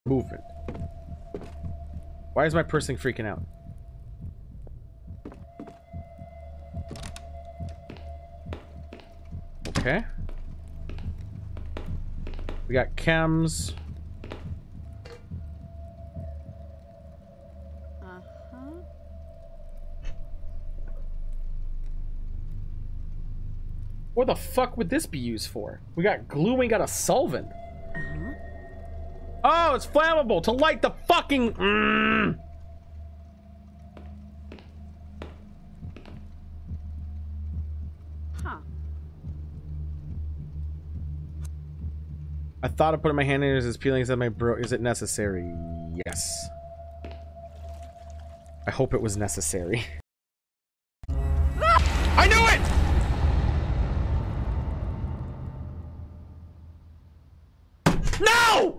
Movement. Why is my person freaking out? Okay. We got chems. What the fuck would this be used for? We got glue, we got a solvent. Oh, it's flammable to light the fucking... Huh. I thought of putting my hand in his peelings at my bro. Is it necessary? Yes. I hope it was necessary. I knew it! No!